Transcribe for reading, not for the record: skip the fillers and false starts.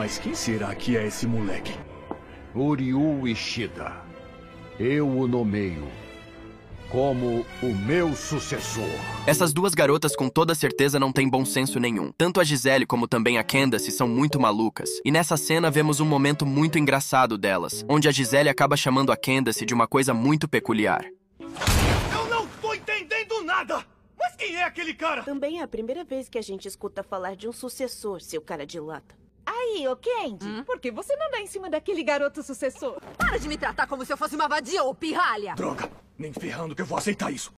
Mas quem será que é esse moleque? Uryu Ishida. Eu o nomeio como o meu sucessor. Essas duas garotas com toda certeza não têm bom senso nenhum. Tanto a Gisele como também a Candace são muito malucas. E nessa cena vemos um momento muito engraçado delas, onde a Gisele acaba chamando a Candace de uma coisa muito peculiar. Eu não tô entendendo nada! Mas quem é aquele cara? Também é a primeira vez que a gente escuta falar de um sucessor, seu cara de lata. Aí, ô Candy, por que você não dá em cima daquele garoto sucessor? Para de me tratar como se eu fosse uma vadia ou pirralha! Droga! Nem ferrando que eu vou aceitar isso!